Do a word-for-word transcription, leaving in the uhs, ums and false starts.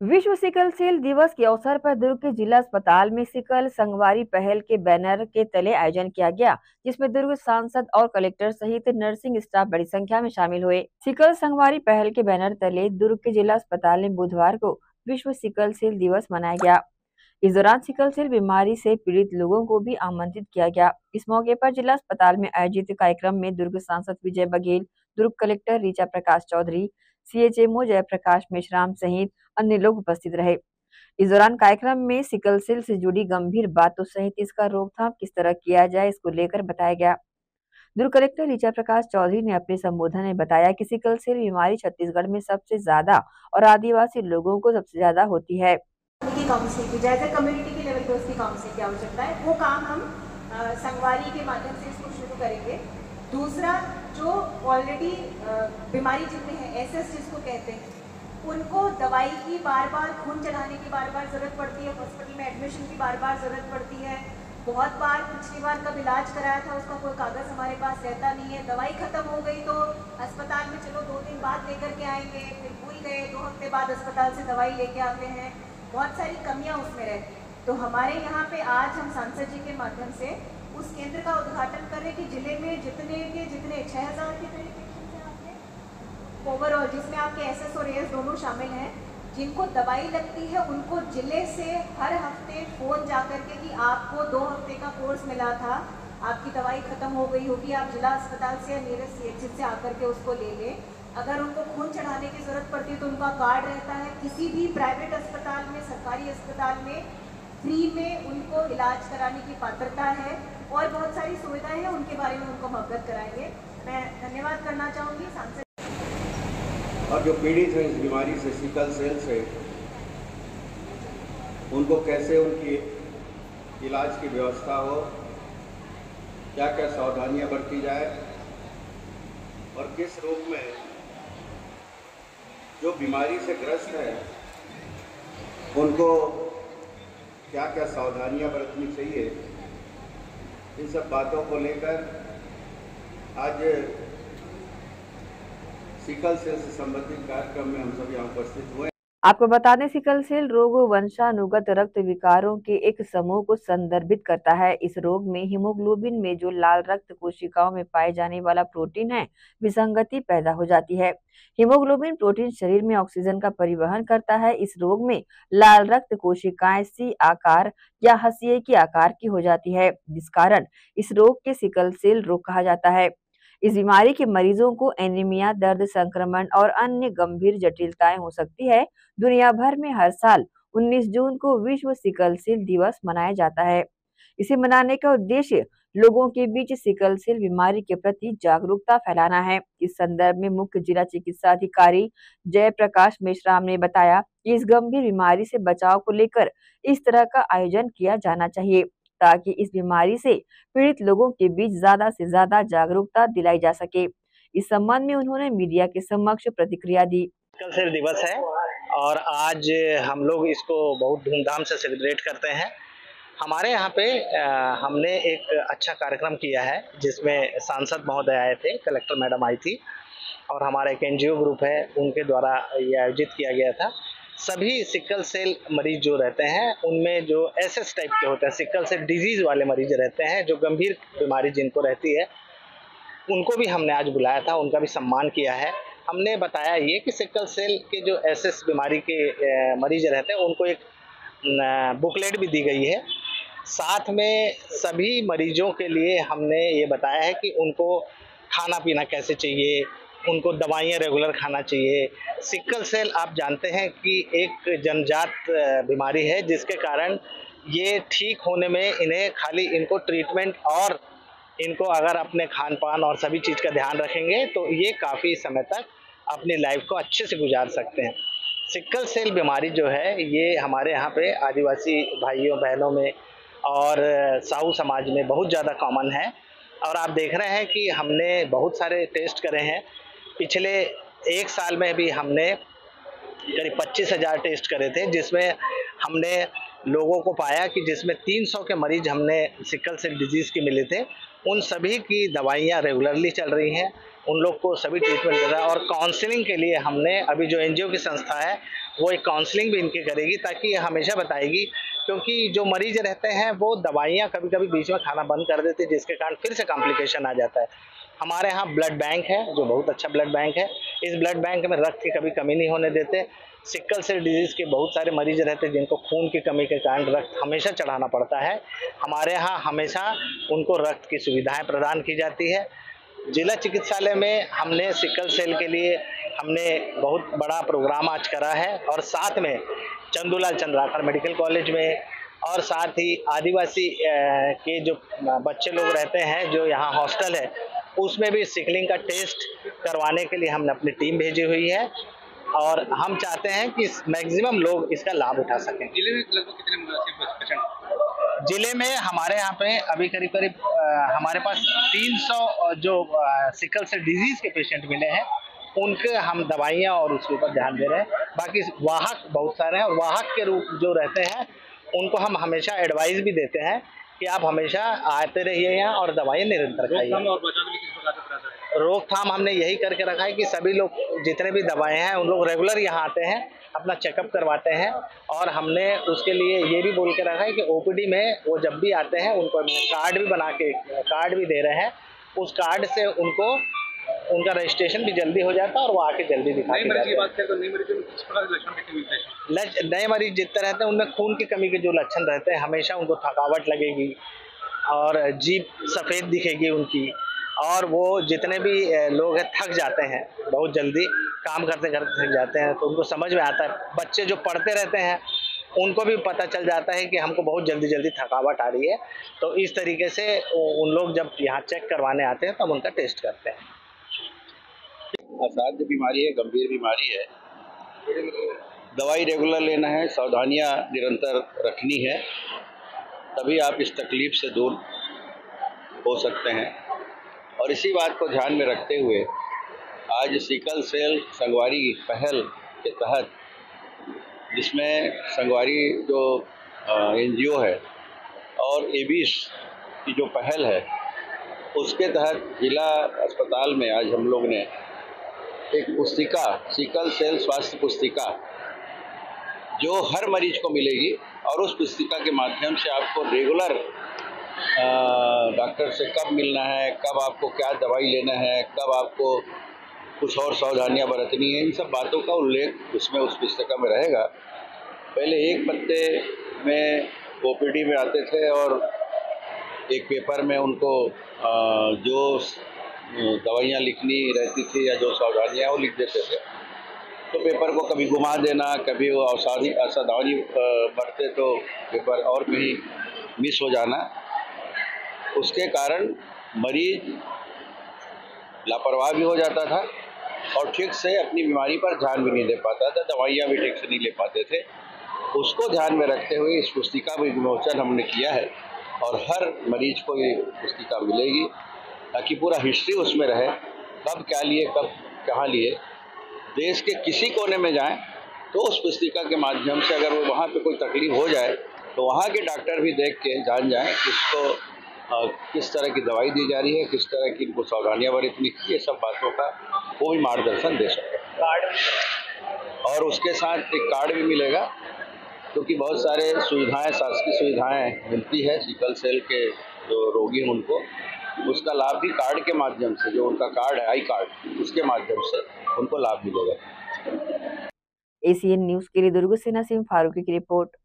विश्व sickle cell दिवस के अवसर पर दुर्ग के जिला अस्पताल में सिकल संगवारी पहल के बैनर के तले आयोजन किया गया, जिसमें दुर्ग सांसद और कलेक्टर सहित नर्सिंग स्टाफ बड़ी संख्या में शामिल हुए। सिकल संगवारी पहल के बैनर तले दुर्ग के जिला अस्पताल में बुधवार को विश्व सिकल सेल दिवस मनाया गया। इस दौरान सिकल सेल बीमारी से पीड़ित लोगों को भी आमंत्रित किया गया। इस मौके पर जिला अस्पताल में आयोजित कार्यक्रम में दुर्ग सांसद विजय बघेल, दुर्ग कलेक्टर ऋचा प्रकाश चौधरी, सीएचएमओ जयप्रकाश मेश्राम सहित अन्य लोग उपस्थित रहे। इस दौरान कार्यक्रम में सिकल सेल से जुड़ी गंभीर बातों सहित इसका रोकथाम किस तरह किया जाए, इसको लेकर बताया गया। दुर्ग कलेक्टर ऋचा प्रकाश चौधरी ने अपने संबोधन में बताया कि सिकल सेल बीमारी छत्तीसगढ़ में सबसे ज्यादा और आदिवासी लोगों को सबसे ज्यादा होती है। काउंसलिंग की जैसे कम्युनिटी के लेवल पे उसकी काउंसलिंग की आवश्यकता है, वो काम हम संगवारी के माध्यम से इसको शुरू करेंगे। दूसरा, जो ऑलरेडी बीमारी जितने हैं, एसएस जिसको कहते हैं, उनको दवाई की बार बार, खून चढ़ाने की बार बार ज़रूरत पड़ती है, हॉस्पिटल में एडमिशन की बार बार ज़रूरत पड़ती है। बहुत बार पिछली बार कब इलाज कराया था उसका कोई कागज़ हमारे पास रहता नहीं है। दवाई ख़त्म हो गई तो अस्पताल में चलो दो दिन बाद लेकर के आएंगे, फिर भूल गए, दो हफ्ते बाद अस्पताल से दवाई लेके आते हैं। बहुत सारी कमियाँ उसमें रहती हैं। तो हमारे यहाँ पे आज हम सांसद जी के माध्यम से उस केंद्र का उद्घाटन कर रहे कि जिले में जितने के जितने छः हज़ार के करीब ओवरऑल, जिसमें आपके एसएस और एएस दोनों शामिल हैं, जिनको दवाई लगती है उनको जिले से हर हफ्ते फ़ोन जा कर के कि आपको दो हफ्ते का कोर्स मिला था, आपकी दवाई ख़त्म हो गई होगी, आप जिला अस्पताल से या नियरेस्ट सीएचसी से आकर के उसको ले लें। अगर उनको खून चढ़ाने की ज़रूरत पड़ती है तो उनका कार्ड रहता है। किसी भी प्राइवेट अस्पताल में, सरकारी अस्पताल में फ्री में उनको इलाज कराने की पात्रता है और बहुत सारी सुविधाएं हैं, उनके बारे में उनको अवगत कराएंगे। मैं धन्यवाद करना चाहूँगी सांसद। और जो पीड़ित हैं इस बीमारी से, सिकल सेल से, उनको कैसे उनकी इलाज की व्यवस्था हो, क्या क्या सावधानियां बरती जाए और किस रूप में जो बीमारी से ग्रस्त है उनको क्या क्या सावधानियां बरतनी चाहिए, इन सब बातों को लेकर आज सिकल सेल से संबंधित कार्यक्रम में हम सब यहाँ उपस्थित हुए। आपको बता दें, सिकल सेल रोग वंशानुगत रक्त विकारों के एक समूह को संदर्भित करता है। इस रोग में हीमोग्लोबिन में जो लाल रक्त कोशिकाओं में पाए जाने वाला प्रोटीन है, विसंगति पैदा हो जाती है। हीमोग्लोबिन प्रोटीन शरीर में ऑक्सीजन का परिवहन करता है। इस रोग में लाल रक्त कोशिकाएं सी आकार या हंसिए के आकार की हो जाती है, जिस कारण इस रोग के सिकल सेल रोग कहा जाता है। इस बीमारी के मरीजों को एनीमिया, दर्द, संक्रमण और अन्य गंभीर जटिलताएं हो सकती है। दुनिया भर में हर साल उन्नीस जून को विश्व सिकल सेल दिवस मनाया जाता है। इसे मनाने का उद्देश्य लोगों के बीच सिकल सेल बीमारी के प्रति जागरूकता फैलाना है। इस संदर्भ में मुख्य जिला चिकित्सा अधिकारी जयप्रकाश मेश्राम ने बताया कि इस गंभीर बीमारी से बचाव को लेकर इस तरह का आयोजन किया जाना चाहिए, ताकि इस बीमारी से पीड़ित लोगों के बीच ज्यादा से ज्यादा जागरूकता दिलाई जा सके। इस संबंध में उन्होंने मीडिया के समक्ष प्रतिक्रिया दी। सिकल सेल दिवस है और आज हम लोग इसको बहुत धूमधाम से सेलिब्रेट करते हैं। हमारे यहाँ पे आ, हमने एक अच्छा कार्यक्रम किया है जिसमें सांसद महोदय आए थे, कलेक्टर मैडम आई थी और हमारा एक एनजीओ ग्रुप है उनके द्वारा ये आयोजित किया गया था। सभी सिकल सेल मरीज जो रहते हैं उनमें जो एसएस टाइप के होते हैं, सिकल सेल डिजीज वाले मरीज रहते हैं, जो गंभीर बीमारी जिनको रहती है, उनको भी हमने आज बुलाया था, उनका भी सम्मान किया है। हमने बताया ये कि सिकल सेल के जो एसएस बीमारी के मरीज रहते हैं उनको एक बुकलेट भी दी गई है। साथ में सभी मरीजों के लिए हमने ये बताया है कि उनको खाना पीना कैसे चाहिए, उनको दवाइयाँ रेगुलर खाना चाहिए। सिकल सेल आप जानते हैं कि एक जन्मजात बीमारी है जिसके कारण ये ठीक होने में इन्हें खाली इनको ट्रीटमेंट और इनको अगर अपने खान पान और सभी चीज़ का ध्यान रखेंगे तो ये काफ़ी समय तक अपनी लाइफ को अच्छे से गुजार सकते हैं। सिकल सेल बीमारी जो है ये हमारे यहाँ पे आदिवासी भाइयों बहनों में और साहू समाज में बहुत ज़्यादा कॉमन है और आप देख रहे हैं कि हमने बहुत सारे टेस्ट करे हैं। पिछले एक साल में भी हमने करीब पच्चीस हज़ार टेस्ट करे थे, जिसमें हमने लोगों को पाया कि जिसमें तीन सौ के मरीज हमने सिकल सेल डिजीज़ के मिले थे। उन सभी की दवाइयाँ रेगुलरली चल रही हैं, उन लोग को सभी ट्रीटमेंट कर रहा है और काउंसलिंग के लिए हमने अभी जो एनजीओ की संस्था है वो एक काउंसलिंग भी इनकी करेगी, ताकि ये हमेशा बताएगी, क्योंकि जो मरीज रहते हैं वो दवाइयाँ कभी कभी बीच में खाना बंद कर देते हैं, जिसके कारण फिर से कॉम्प्लिकेशन आ जाता है। हमारे यहाँ ब्लड बैंक है, जो बहुत अच्छा ब्लड बैंक है। इस ब्लड बैंक में रक्त की कभी कमी नहीं होने देते। सिकल सेल डिजीज के बहुत सारे मरीज रहते हैं जिनको खून की कमी के कारण रक्त हमेशा चढ़ाना पड़ता है। हमारे यहाँ हमेशा उनको रक्त की सुविधाएं प्रदान की जाती है। जिला चिकित्सालय में हमने सिकल सेल के लिए हमने बहुत बड़ा प्रोग्राम आज करा है, और साथ में चंदूलाल चंद्राकर मेडिकल कॉलेज में, और साथ ही आदिवासी के जो बच्चे लोग रहते हैं जो यहाँ हॉस्टल है, उसमें भी सिकलिंग का टेस्ट करवाने के लिए हमने अपनी टीम भेजी हुई है, और हम चाहते हैं कि मैक्सिमम लोग इसका लाभ उठा सकें। जिले में लगभग कितने पेशेंट? जिले में हमारे यहाँ पे अभी करीब करीब हमारे पास तीन सौ जो सिकल सेल डिजीज के पेशेंट मिले हैं, उनके हम दवाइयाँ और उसके ऊपर ध्यान दे रहे हैं। बाकी वाहक बहुत सारे हैं, और वाहक के रूप जो रहते हैं उनको हम हमेशा एडवाइस भी देते हैं कि आप हमेशा आते रहिए यहाँ और दवाइयाँ निरंतर खाइए। रोकथाम हमने यही करके रखा है कि सभी लोग जितने भी दवाएं हैं उन लोग रेगुलर यहाँ आते हैं, अपना चेकअप करवाते हैं, और हमने उसके लिए ये भी बोल के रखा है कि ओपीडी में वो जब भी आते हैं उनको हमने कार्ड भी बना के कार्ड भी दे रहे हैं। उस कार्ड से उनको उनका रजिस्ट्रेशन भी जल्दी हो जाता है और वो आके जल्दी दिखा के जाते हैं। नए मरीज जितने रहते हैं उनमें खून की कमी के जो लक्षण रहते हैं, हमेशा उनको थकावट लगेगी और जीभ सफ़ेद दिखेगी उनकी, और वो जितने भी लोग हैं थक जाते हैं, बहुत जल्दी काम करते करते थक जाते हैं, तो उनको समझ में आता है। बच्चे जो पढ़ते रहते हैं उनको भी पता चल जाता है कि हमको बहुत जल्दी जल्दी थकावट आ रही है, तो इस तरीके से उन लोग जब यहाँ चेक करवाने आते हैं तब उनका टेस्ट करते हैं। असाध्य बीमारी है, गंभीर बीमारी है, दवाई रेगुलर लेना है, सावधानियाँ निरंतर रखनी है, तभी आप इस तकलीफ से दूर हो सकते हैं। और इसी बात को ध्यान में रखते हुए आज सिकल सेल संगवारी पहल के तहत, जिसमें संगवारी जो एनजीओ है और एबीस की जो पहल है, उसके तहत जिला अस्पताल में आज हम लोग ने एक पुस्तिका, सिकल सेल स्वास्थ्य पुस्तिका, जो हर मरीज को मिलेगी, और उस पुस्तिका के माध्यम से आपको रेगुलर डॉक्टर से कब मिलना है, कब आपको क्या दवाई लेना है, कब आपको कुछ और सावधानियां बरतनी है, इन सब बातों का उल्लेख उसमें उस पुस्तिका में रहेगा। पहले एक पत्ते में ओपीडी में आते थे और एक पेपर में उनको जो दवाइयाँ लिखनी रहती थी या जो सावधानियाँ वो लिख देते थे, तो पेपर को कभी घुमा देना, कभी वो असावधानी असावधानी बरते तो पेपर और कहीं मिस हो जाना, उसके कारण मरीज लापरवाह भी हो जाता था और ठीक से अपनी बीमारी पर ध्यान भी नहीं दे पाता था, दवाइयाँ भी ठीक से नहीं ले पाते थे। उसको ध्यान में रखते हुए इस पुस्तिका में विमोचन हमने किया है, और हर मरीज को ये पुस्तिका मिलेगी ताकि पूरा हिस्ट्री उसमें रहे, कब क्या लिए, कब कहाँ लिए। देश के किसी कोने में जाएं तो उस पुस्तिका के माध्यम से अगर वो वहाँ पे कोई तकलीफ हो जाए तो वहाँ के डॉक्टर भी देख के जान जाएं कि इसको किस तरह की दवाई दी जा रही है, किस तरह की इनको सावधानियाँ बरतनी चाहिए, ये सब बातों का वो भी मार्गदर्शन दे सके। और उसके साथ एक कार्ड भी मिलेगा, क्योंकि बहुत सारे सुविधाएं, शासकीय सुविधाएं मिलती है सिकल सेल के जो रोगी हैं उनको, उसका लाभ भी कार्ड के माध्यम से, जो उनका कार्ड है आई कार्ड, उसके माध्यम से उनको लाभ मिलेगा। एसीएन न्यूज़ के लिए दुर्ग से नसीम फारूकी की रिपोर्ट।